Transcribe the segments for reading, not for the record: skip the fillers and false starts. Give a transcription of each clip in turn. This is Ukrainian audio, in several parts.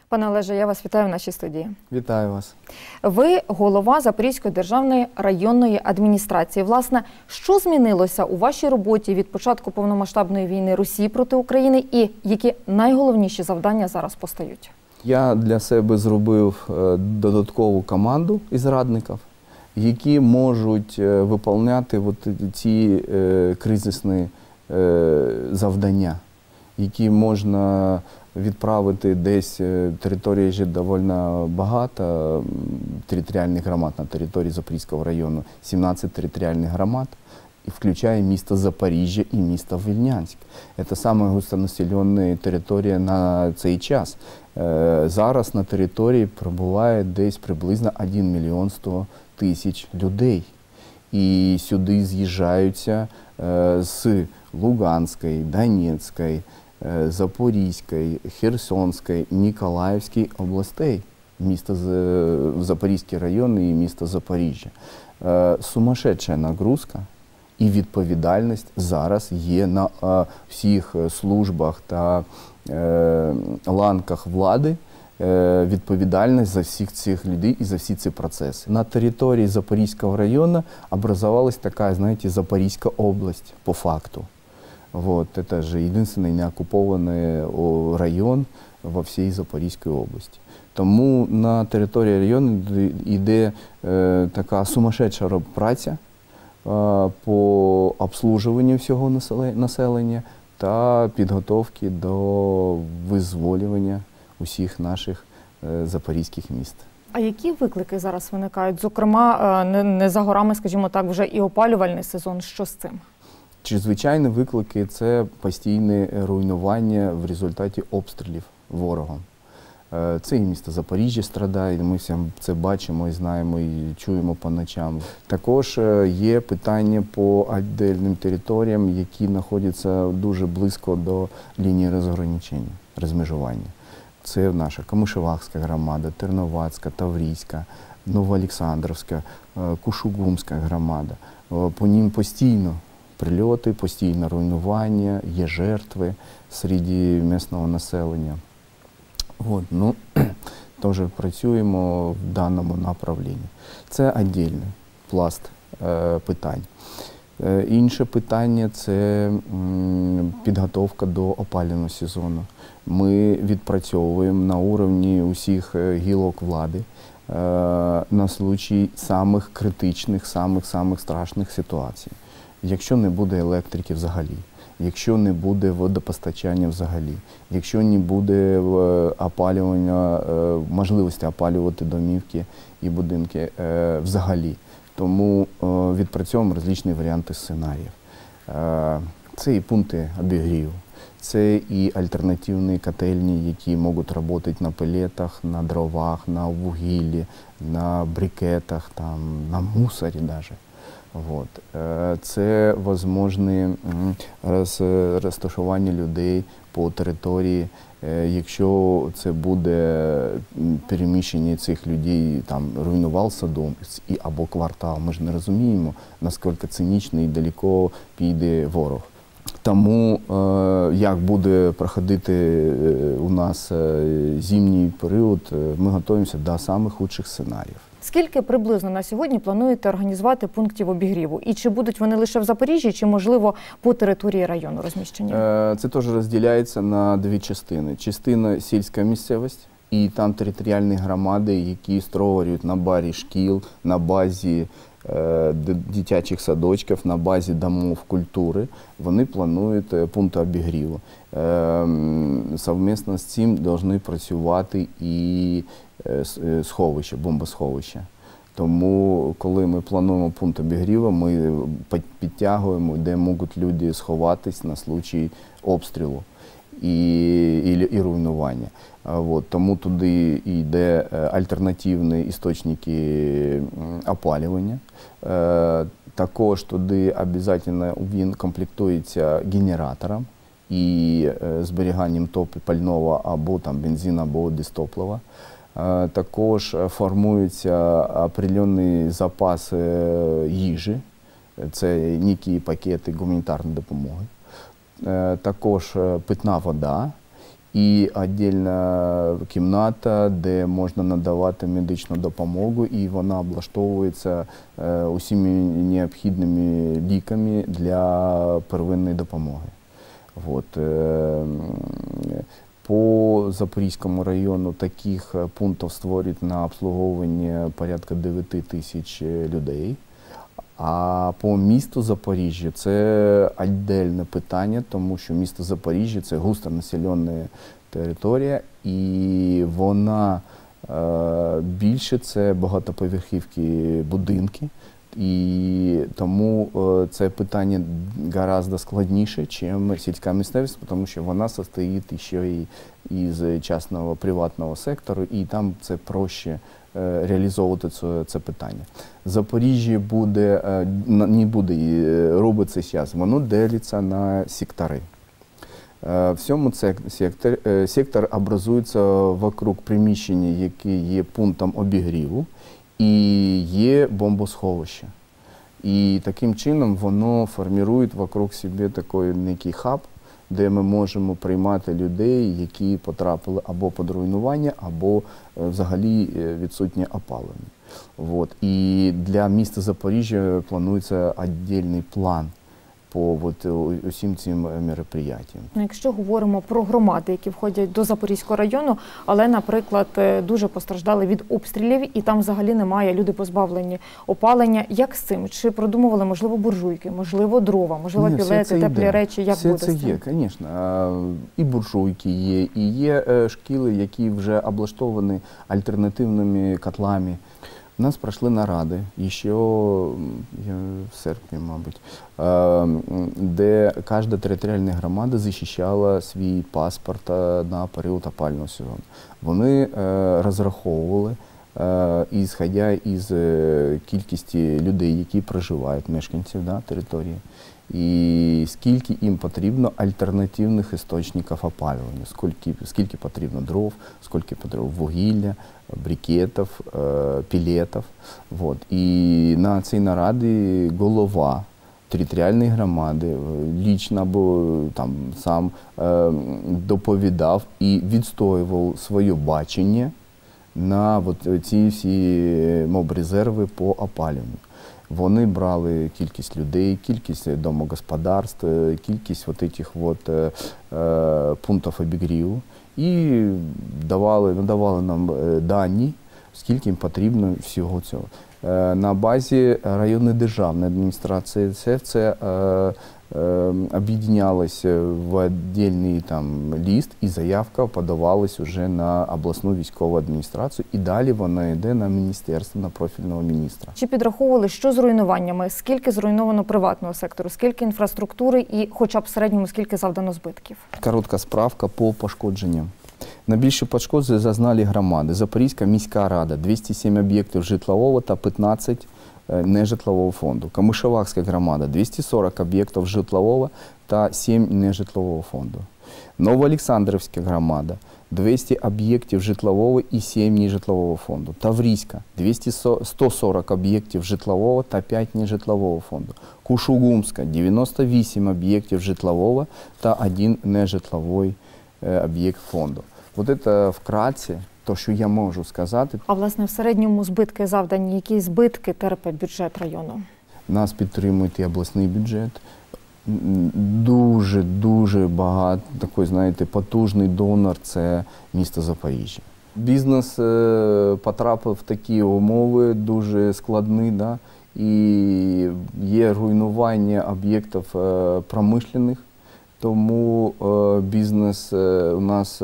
Пане Олеже, я вас вітаю в нашій студії. Вітаю вас. Ви голова Запорізької державної районної адміністрації. Власне, що змінилося у вашій роботі від початку повномасштабної війни Росії проти України і які найголовніші завдання зараз постають? Я для себе зробив додаткову команду із радників, які можуть виконувати ці кризисні завдання, які можна відправити десь. Територія ж доволі багато територіальних громад на території Запорізького району, 17 територіальних громад, і включає місто Запоріжжя і місто Вільнянськ. Це саме густонаселена територія на цей час. Зараз на території перебуває десь приблизно 1 мільйон 100 тисяч людей. І сюди з'їжджаються з Луганської, Донецької, Запорізької, Херсонської, Ніколаївської областей, місто Запорізький район і місто Запоріжжя. Сумасшедша нагрузка і відповідальність зараз є на всіх службах та ланках влади, відповідальність за всіх цих людей і за всі ці процеси. На території Запорізького району образовалась така, знаєте, Запорізька область по факту. Это же единственный неокупованный район во всій Запорізькій області. Тому на території району йде така сумасшедша праця по обслуговуванню всього населення та підготовки до визволювання усіх наших запорізьких міст. А які виклики зараз виникають? Зокрема, не за горами, скажімо так, вже і опалювальний сезон. Що з цим? Звичайні виклики – це постійне руйнування в результаті обстрілів ворогом. Це і місто Запоріжжя страдає, ми це бачимо і знаємо, і чуємо по ночам. Також є питання по віддільним територіям, які знаходяться дуже близько до лінії розмежування. Це наша Камишевахська громада, Терновацька, Таврійська, Новоолександрівська, Кушугумська громада. По ним постійно прильоти, постійне руйнування, є жертви серед місцевого населення. Теж працюємо в даному направленні. Це окремий пласт питань. Інше питання – це підготовка до опалювального сезону. Ми відпрацьовуємо на рівні усіх гілок влади на случай самих критичних, самих страшних ситуацій. Якщо не буде електрики взагалі, якщо не буде водопостачання взагалі, якщо не буде опалювання, можливості опалювати домівки і будинки взагалі. Тому відпрацьовуємо різні варіанти сценаріїв. Це і пункти обігріву, це і альтернативні котельні, які можуть працювати на пелетах, на дровах, на вугіллі, на брикетах, на мусорі навіть. Це можливе розташування людей по території, якщо це буде переміщення цих людей, руйнувався дом або квартал. Ми ж не розуміємо, наскільки цинічно і далеко піде ворог. Тому, як буде проходити у нас зимній період, ми готуємося до самих худших сценаріїв. Скільки приблизно на сьогодні плануєте організувати пунктів обігріву? І чи будуть вони лише в Запоріжжі, чи, можливо, по території району розміщені? Це теж розділяється на дві частини. Частина – сільська місцевість, і там територіальні громади, які створюють на базі шкіл, на базі дитячих садочків, на базі домів культури, вони планують пункти обігріву. Совмісно з цим повинні працювати і сховища, бомбосховища. Тому, коли ми плануємо пункт обігріву, ми підтягуємо, де можуть люди сховатись на случай обстрілу і руйнування. Тому туди йде альтернативні істочники опалювання. Також туди обов'язково він комплектується генератором і зберіганням пального або бензину, або дистоплива. Також формується определенний запас їжі, це некі пакети гуманітарної допомоги. Також питна вода і віддільна кімната, де можна надавати медичну допомогу, і вона облаштовується усіма необхідними ліками для первинної допомоги. Вот. По Запорізькому району таких пунктів створюють на обслуговування порядка 9 тисяч людей. А по місту Запоріжжя це віддільне питання, тому що місто Запоріжжя – це густонаселена територія, і вона більше це багатоповерхівні будинки. І тому це питання гораздо складніше, ніж сільська місцевість, тому що вона состоїть ще і із частного приватного сектору, і там це проще реалізовувати це питання. Запоріжжя не буде робити зараз, воно делиться на сектори. В цьому сектор образується вокруг приміщення, яке є пунктом обігріву, і є бомбосховище. І таким чином воно формує вокруг себе такий некий хаб, де ми можемо приймати людей, які потрапили або під руйнування, або взагалі відсутнє опалення. Вот. І для міста Запоріжжя планується віддільний план по усім цим мероприятиям. Якщо говоримо про громади, які входять до Запорізького району, але, наприклад, дуже постраждали від обстрілів, і там взагалі немає, люди позбавлені опалення. Як з цим? Чи продумували, можливо, буржуйки, можливо, дрова, можливо, пілети, теплі речі? Як буде з цим? Все це є, звісно. І буржуйки є, і є шкіли, які вже облаштовані альтернативними котлами. У нас пройшли наради, ще в серпні, мабуть, де кожна територіальна громада захищала свій паспорт на період опалювального сезону. Вони розраховували, ісходя із кількості людей, які проживають, мешканців території, і скільки їм потрібно альтернативних істочників опалювання, скільки потрібно дров, скільки потрібно вугілля, брикетів, пілетів. Вот. І на цій нараді голова територіальної громади лічно або там сам доповідав і відстоював своє бачення на ці всі мобрезерви по опалюванню. Вони брали кількість людей, кількість домогосподарств, кількість цих пунктів обігріву і надавали нам дані, скільки їм потрібно всього цього. На базі районної державної адміністрації це об'єдналося в віддільний лист, і заявка подавалась вже на обласну військову адміністрацію, і далі вона йде на міністерство, на профільного міністра. Чи підраховували, що з руйнуваннями, скільки зруйновано приватного сектору, скільки інфраструктури і хоча б в середньому скільки завдано збитків? Коротка справка по пошкодженням. Найбільше пошкоджень зазнали громади. Запорізька міська рада – 207 об'єктів житлового та 15 нежитлового фонду. Камишевахська громада – 240 об'єктів житлового та 7 нежитлового фонду. Новоолександрівська громада – 200 об'єктів житлового і 7 нежитлового фонду. Таврійська – 140 об'єктів житлового та 5 нежитлового фонду. Кушугумська – 98 об'єктів житлового та 1 нежитловий об'єкт фонду. Це вкратце те, що я можу сказати. А власне в середньому збитки завдані, які збитки терпить бюджет району? Нас підтримує і обласний бюджет. Дуже багато, такий, знаєте, потужний донор – це місто Запоріжжя. Бізнес потрапив в такі умови дуже складні, і є руйнування об'єктів промишлених. Тому бізнес у нас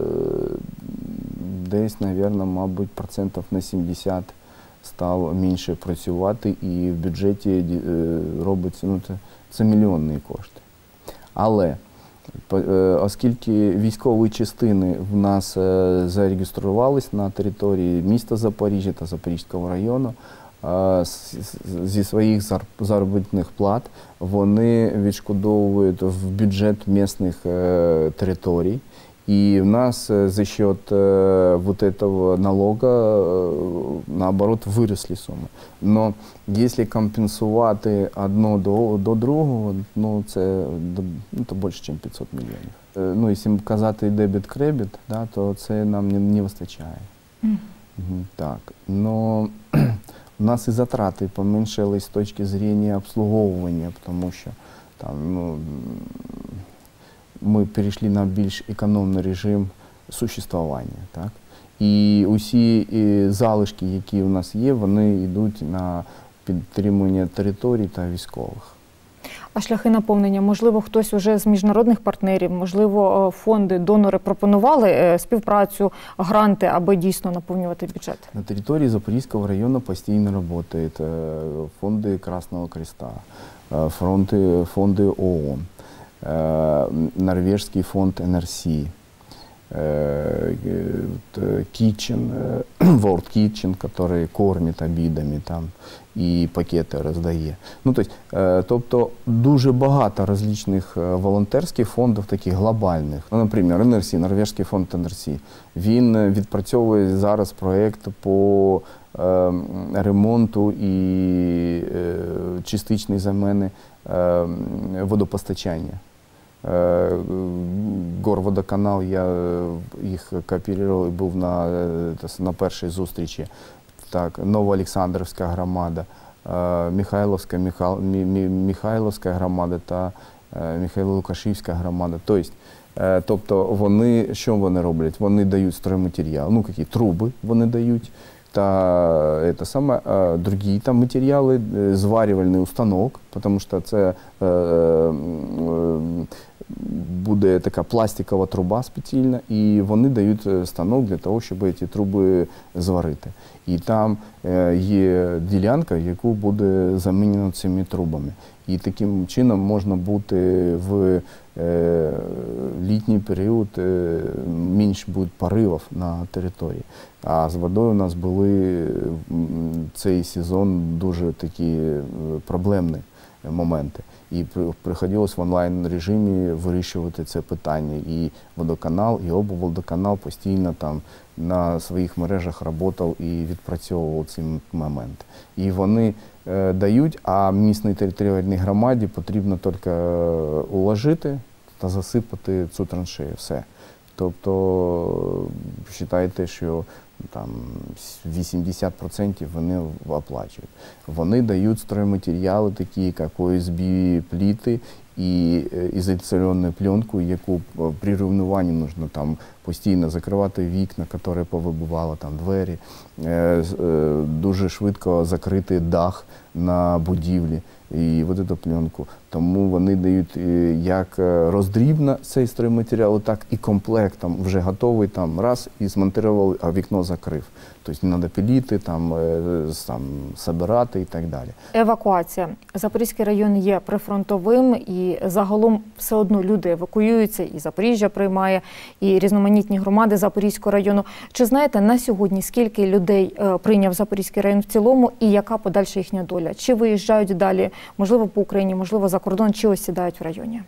десь, мабуть, процентів на 70 став менше працювати, і в бюджеті робиться, це мільйонні кошти. Але оскільки військові частини в нас зареєструвалися на території міста Запоріжжя та Запорізького району, зі своїх заробітних плат вони відшкодовують в бюджет місцевих територій, И у нас за счет вот этого налога, наоборот, выросли суммы. Но если компенсувати одно до другого, ну, це більше, ніж 500 мільйонів. Ну, якщо казати дебіт-кребіт, да, то це нам не вистачає. Так. Но у нас і затрати поменшились з точки зрения обслуговування, тому що там, ну, ми перейшли на більш економний режим существування. Так? І усі залишки, які у нас є, вони йдуть на підтримання територій та військових. А шляхи наповнення? Можливо, хтось уже з міжнародних партнерів, можливо, фонди, донори пропонували співпрацю, гранти, аби дійсно наповнювати бюджет? На території Запорізького району постійно працюють фонди Красного Креста, фонди ООН, норвежский фонд NRC, Kitchen, World Kitchen, который кормить обідами там і пакети роздає. Ну, тобто дуже багато різних волонтерських фондів, таких глобальних. Ну, наприклад, NRC, Норвезький фонд NRC, він відпрацьовує зараз проєкт по ремонту і частичної заміни водопостачання. Горводоканал, я їх кооперував, був на першій зустрічі. Так, Новоолександрівська громада, Михайловська громада та Михайло-Лукашівська громада. Тобто вони, що вони роблять? Вони дають стройматеріал, ну, які труби вони дають, та другі там матеріали, зварювальний установок, тому що це буде така пластикова труба спеціальна, і вони дають станок для того, щоб ці труби зварити. І там є ділянка, яку буде замінено цими трубами. І таким чином можна бути в літній період, менше буде поривів на території. А з водою у нас були цей сезон дуже такі проблемні моменти. І приходилось в онлайн-режимі вирішувати це питання. І водоканал, і облводоканал постійно там на своїх мережах працював і відпрацьовував ці моменти. І вони дають, а місній територіальній громаді потрібно тільки уложити та засипати цю траншею. Все. Тобто, вважайте, що там 80% вони оплачують. Вони дають стройматеріали, такі як ОСБ-пліти і ізоляційну пленку, яку при руйнуванні потрібно там постійно закривати вікна, які повибивали там двері, дуже швидко закрити дах на будівлі і ось цю пленку. Тому вони дають як роздрібно цей стройматеріал, так і комплектом вже готовий, там раз і змонтували, а вікно закрив. Тобто не треба пилити, там збирати і так далі. Евакуація. Запорізький район є прифронтовим і загалом все одно люди евакуюються, і Запоріжжя приймає, і різноманітні громади Запорізького району. Чи знаєте на сьогодні, скільки людей прийняв Запорізький район в цілому і яка подальша їхня доля? Чи виїжджають далі, можливо, по Україні, можливо, за кордон, чи осідають в районі?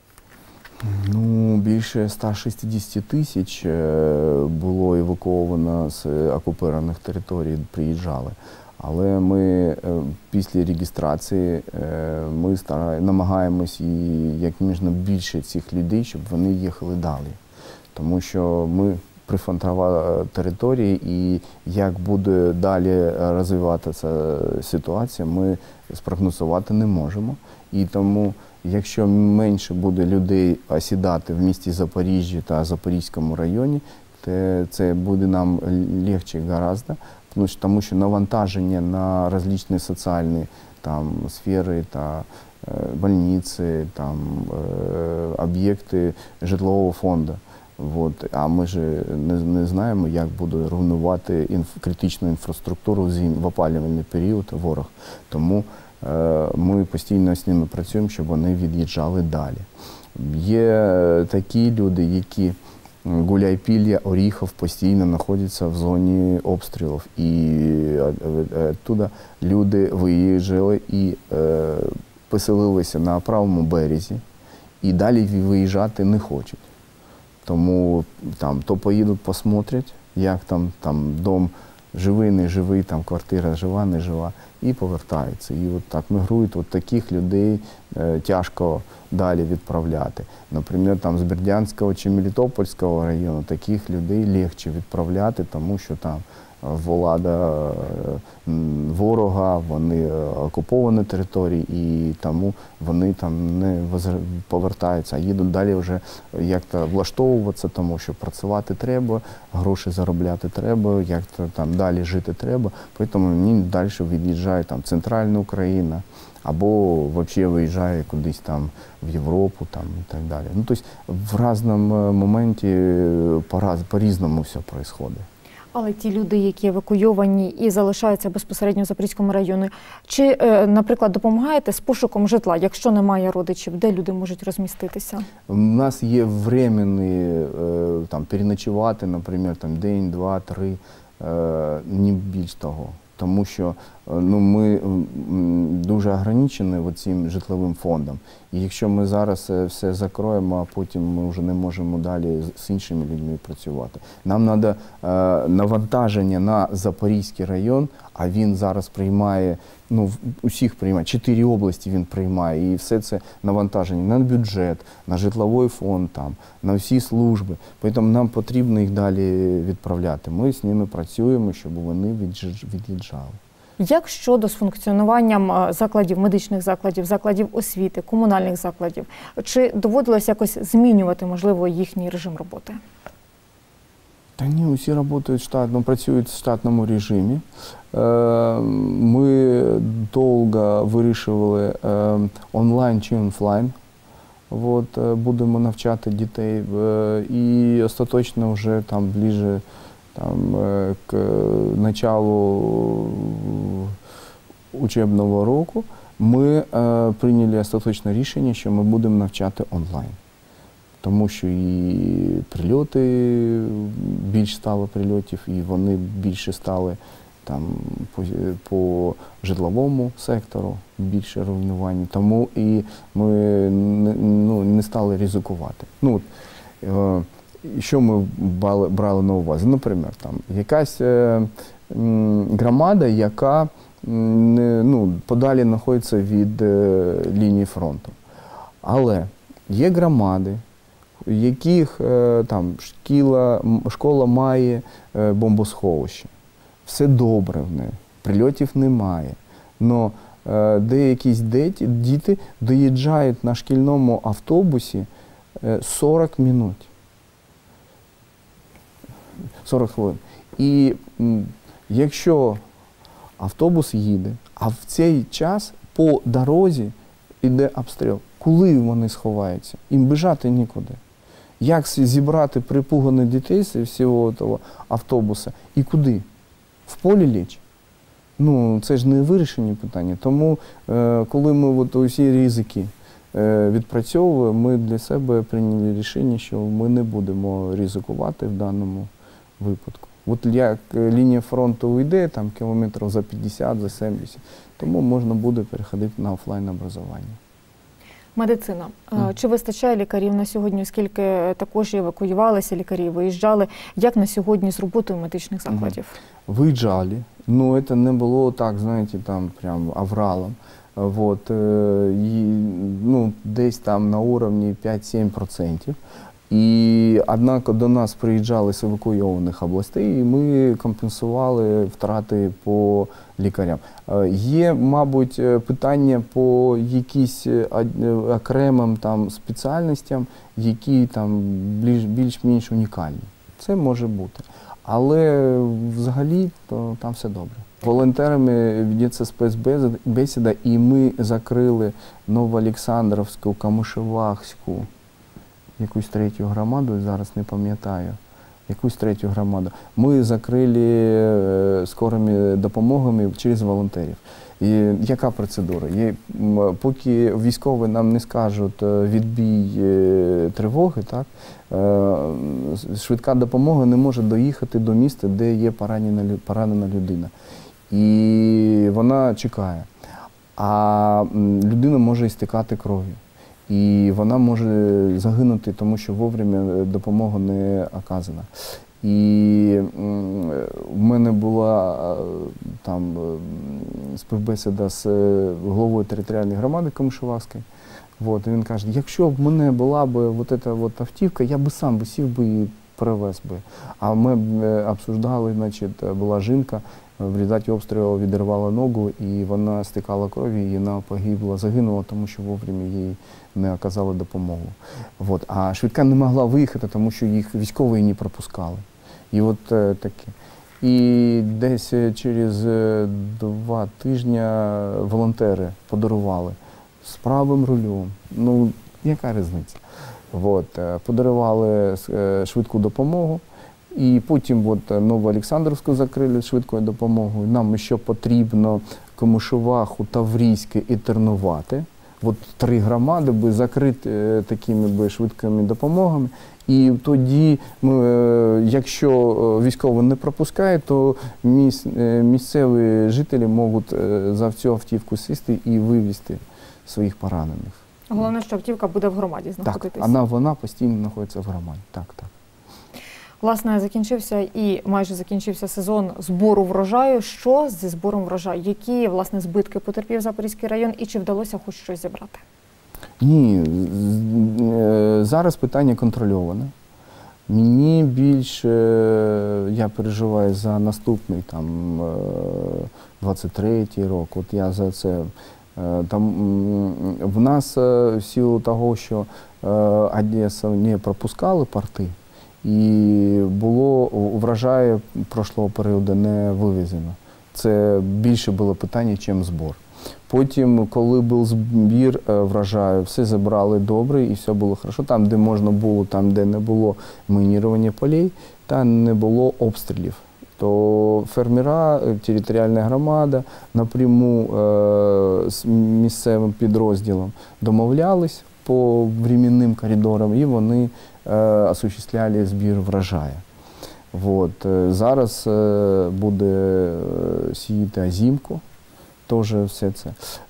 Ну, більше 160 тисяч було евакуовано з окупованих територій, приїжджали. Але ми після реєстрації ми намагаємось як можна більше цих людей, щоб вони їхали далі. Тому що ми прифронтова територія, і як буде далі розвиватися ситуація, ми спрогнозувати не можемо. І тому, якщо менше буде людей осідати в місті Запоріжжя та Запорізькому районі, то це буде нам легше гораздо, тому що навантаження на різні соціальні там, сфери та больниці, там, об'єкти житлового фонду. Вот. А ми ж не знаємо, як буде руйнувати критичну інфраструктуру в опалювальний період ворог. Тому ми постійно з ними працюємо, щоб вони від'їжджали далі. Є такі люди, які Гуляйпілля, Оріхов постійно знаходяться в зоні обстрілів. І оттуда люди виїжджали і поселилися на правому березі, і далі виїжджати не хочуть. Тому там то поїдуть, посмотрять, як там дом живий, не живий, там квартира жива, не жива, і повертаються. І от так мігрують. От таких людей тяжко далі відправляти. Наприклад, там з Бердянського чи Мелітопольського району таких людей легше відправляти, тому що там влада ворога, вони окуповані території, і тому вони там не повертаються, а їдуть далі вже як-то влаштовуватися, тому що працювати треба, гроші заробляти треба, як-то там далі жити треба. Тому вони далі від'їжджають там центральна Україна, або взагалі виїжджає кудись там в Європу там, і так далі. Ну, тобто в різному моменті по-різному все відбувається. Але ті люди, які евакуйовані і залишаються безпосередньо в Запорізькому районі, чи, наприклад, допомагаєте з пошуком житла, якщо немає родичів, де люди можуть розміститися? У нас є временні, там, переночувати, наприклад, там, день, два, три, не більш того. Тому що ми дуже ограничені цим житловим фондом. І якщо ми зараз все закроємо, а потім ми вже не можемо далі з іншими людьми працювати. Нам треба навантаження на Запорізький район, а він зараз приймає, усіх приймає, 4 області він приймає. І все це навантаження на бюджет, на житловий фонд, на всі служби. Тому нам потрібно їх далі відправляти. Ми з ними працюємо, щоб вони від'їжджали. Як щодо з функціонуванням закладів, медичних закладів, закладів освіти, комунальних закладів? Чи доводилось якось змінювати, можливо, їхній режим роботи? Та ні, усі працюють в штатному режимі. Ми довго вирішували онлайн чи офлайн. Будемо навчати дітей. І остаточно вже ближче к началу учебного року ми прийняли остаточне рішення, що ми будемо навчати онлайн. Тому що і прильоти, більше стало прильотів, і вони більше стали по житловому сектору, більше руйнувань. Тому і ми не стали ризикувати. Що ми брали на увазі? Наприклад, якась громада, яка подалі знаходиться від лінії фронту. Але є громади, в яких школа має бомбосховище. Все добре в неї, прильотів немає. Але деякі діти доїжджають на шкільному автобусі 40 минут. 40 хвилин. І якщо автобус їде, а в цей час по дорозі йде обстріл, коли вони сховаються? Їм біжати нікуди. Як зібрати припуганих дітей з всього того автобуса і куди? В полі ліч? Це ж не вирішені питання. Тому, коли ми усі ризики відпрацьовуємо, ми для себе прийняли рішення, що ми не будемо ризикувати в даному випадку. Як лінія фронту йде, кілометрів за 50, за 70, тому можна буде переходити на офлайн образування. Медицина. Чи вистачає лікарів на сьогодні, оскільки також евакуювалися лікарі, виїжджали? Як на сьогодні з роботою медичних закладів? Виїжджали, але це не було так, знаєте, прям авралом. Десь на уровні 5-7%. І, однак, до нас приїжджали з евакуйованих областей, і ми компенсували втрати по лікарям. Є, мабуть, питання по якісь окремим спеціальностям, які більш-менш унікальні. Це може бути. Але взагалі то там все добре. Волонтерами ведеться спецбесіда, і ми закрили Новоолександровську, Камишевахську, якусь третю громаду, зараз не пам'ятаю, якусь третю громаду. Ми закрили скорими допомогами через волонтерів. І яка процедура? Поки військові нам не скажуть відбій тривоги, швидка допомога не може доїхати до міста, де є поранена людина. І вона чекає. А людина може істікати кров'ю. І вона може загинути, тому що вовремя допомога не оказана. І в мене була там співбесіда з головою територіальної громади Камишувахської. І він каже, якщо б в мене була б автівка, я б сам сів би і перевез би. А ми обсуждали, значить, була жінка, в результаті обстрілу відірвала ногу, і вона стікала кров'ю, і вона погибла, загинула, тому що вовремя їй не оказали допомогу. А швидка не могла виїхати, тому що їх військові не пропускали. І таке. І десь через 2 тижні волонтери подарували з правим рулем. Ну, яка різниця? Подарували швидку допомогу. І потім Новоолександрівську закрили швидкою допомогою. Нам ще потрібно Камишуваху, Таврійське і Тернувати. 3 громади би закриті такими швидкими допомогами. І тоді, якщо військові не пропускають, то місцеві жителі можуть за цю автівку сісти і вивезти своїх поранених. Головне, що автівка буде в громаді знаходитися. Так, вона постійно знаходиться в громаді. Так. Власне, закінчився і майже закінчився сезон збору врожаю. Що зі збором врожаю? Які, власне, збитки потерпів Запорізький район і чи вдалося хоч щось зібрати? Ні, зараз питання контрольоване. Мені більше, я переживаю за наступний, 23-й рік, я за це. В нас в силу того, що Одесу не пропускали порти, і було врожаю прошлого періоду не вивезено. Це більше було питання, ніж збор. Потім, коли був збір врожаю, все забрали добре і все було добре. Там, де можна було, там, де не було мінірування полей, там не було обстрілів. То фермера, територіальна громада напряму з місцевим підрозділом домовлялись по временним коридорам, і вони осуществляли збір врожаю. Зараз буде сіяти озимку, теж все це.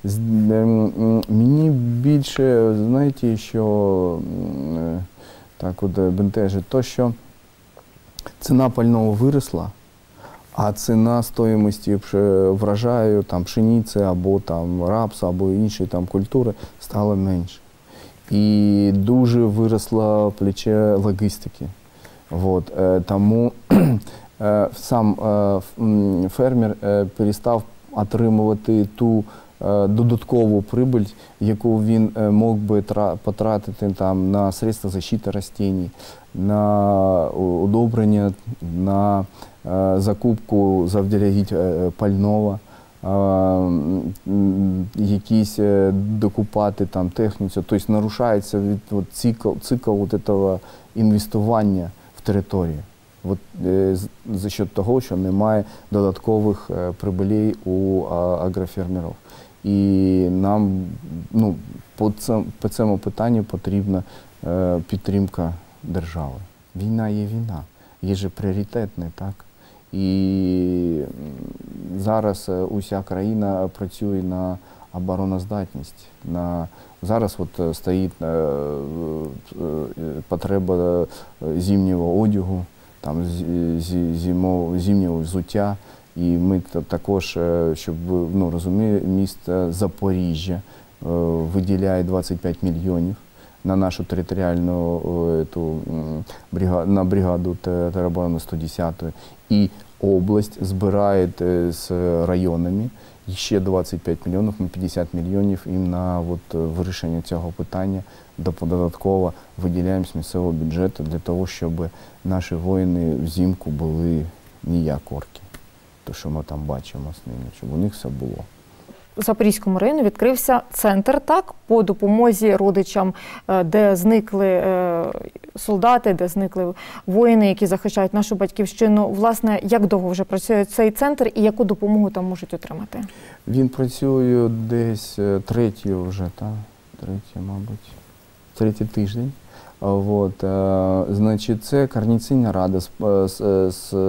Мені більше, знаєте, що так бентежить, то, що ціна пального виросла, а ціна стоїмості врожаю, пшениці або рапсу, або іншої культури стала менше. І дуже виросло плече логістики. Тому сам фермер перестав отримувати ту додаткову прибыль, яку він мог би потратити на средства защити рослин, на удобрення, на закупку завдяки пального, якісь докупати техніку. Тобто нарушається цикл цього інвестування в територію. За счет того, що немає додаткових прибулей у агрофермерів. І нам по цьому питанню потрібна підтримка держави. Війна є війна, є же пріоритетне, так? І зараз уся країна працює на обороноздатність. Зараз стоїть потреба зимнього одягу, зимнього взуття. І ми також, щоб ви розуміли, місто Запоріжжя виділяє 25 мільйонів на нашу територіальну на бригаду тероборони 110-ї. І область збирає з районами ще 25 мільйонів, 50 мільйонів їм на вирішення цього питання. Додатково виділяємо з місцевого бюджету для того, щоб наші воїни взимку були ніякорки. Те, що ми там бачимо з ними, щоб у них все було. У Запорізькому районі відкрився центр по допомозі родичам, де зникли солдати, де зникли воїни, які захищають нашу батьківщину. Власне, як довго вже працює цей центр і яку допомогу там можуть отримати? Він працює десь третій тиждень. Значить, це координаційна рада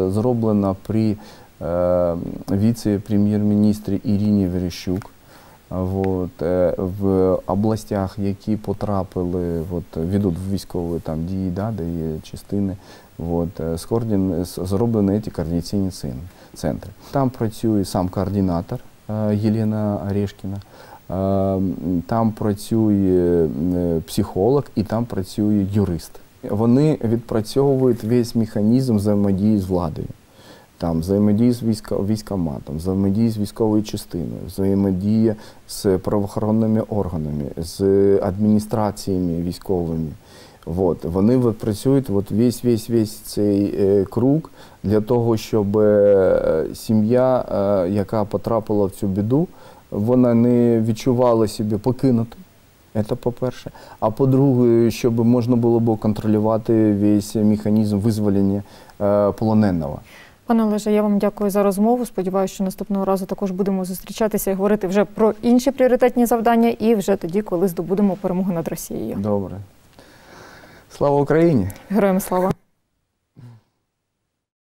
зроблена при віце-прем'єр-міністрі Ірині Верещук. В областях, які потрапили від військової дії, де є частини, зроблені ці координаційні центри. Там працює сам координатор Єлена Орешкіна, там працює психолог і там працює юрист. Вони відпрацьовують весь механізм взаємодії з владою. Там взаємодія з військкоматом, взаємодія з військовою частиною, взаємодія з правоохоронними органами, з адміністраціями військовими. Вони працюють весь цей круг для того, щоб сім'я, яка потрапила в цю біду, вона не відчувала себе покинутою. Це по-перше. А по-друге, щоб можна було б контролювати весь механізм визволення полоненого. Пане Олеже, я вам дякую за розмову. Сподіваюся, що наступного разу також будемо зустрічатися і говорити вже про інші пріоритетні завдання і вже тоді, коли здобудемо перемогу над Росією. Добре. Слава Україні! Героям слава!